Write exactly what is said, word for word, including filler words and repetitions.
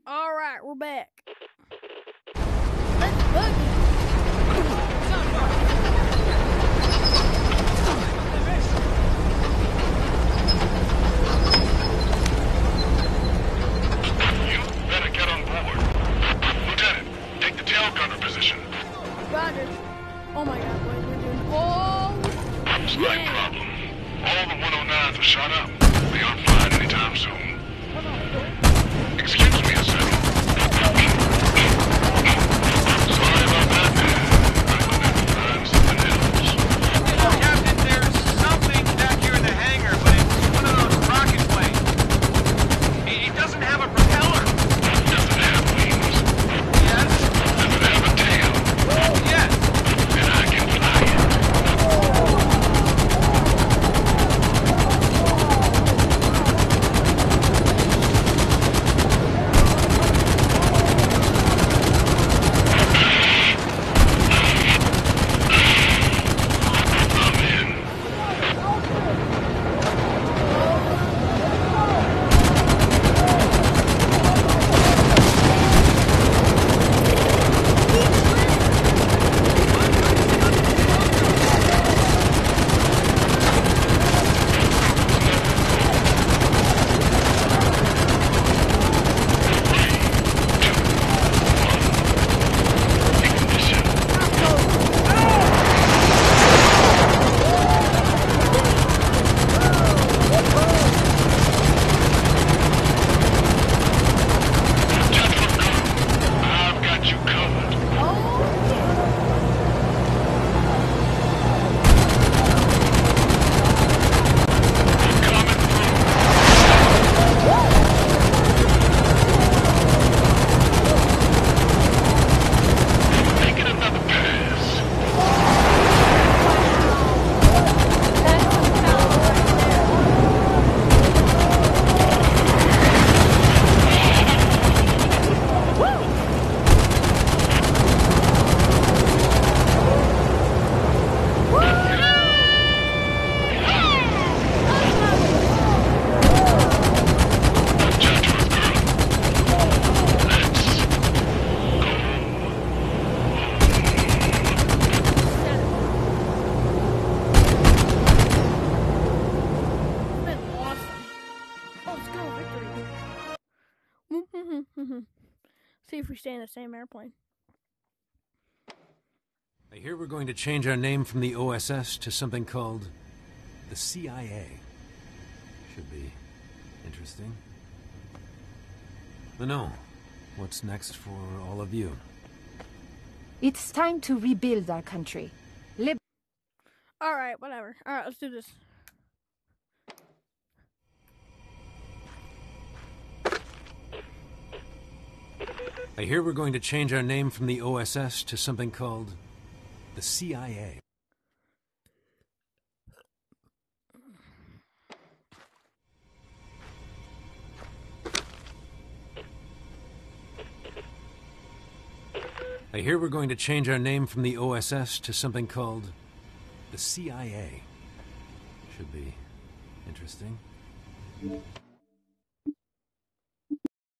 All right, we're back. Let's boogie. You better get on board. Lieutenant, take the tail gunner position. Roger. Oh my God, what are we doing? Oh, Slight yeah. problem. All the one oh nines are shot up. They aren't flying anytime soon. Excuse me a second. Sorry about that. I'm gonna have to find something else. Captain, there's something back here in the hangar, but it's one of those rocket planes. It, it doesn't have a propeller. Does it have wings? Yes? Does it have a tail? Yes. Then I can fly it. I'm in. Ignition. Gentlemen, I've got you covered. Oh, yeah. Coming through. Making another pass. Gentlemen, let's It's been awesome. Oh, let's go, victory. See if we stay in the same airplane. I hear we're going to change our name from the O S S to something called the C I A. Should be interesting. Leno, what's next for all of you? It's time to rebuild our country. Lib- All right, whatever. All right, let's do this. I hear we're going to change our name from the O S S to something called the C I A. I hear we're going to change our name from the O S S to something called the C I A. Should be interesting.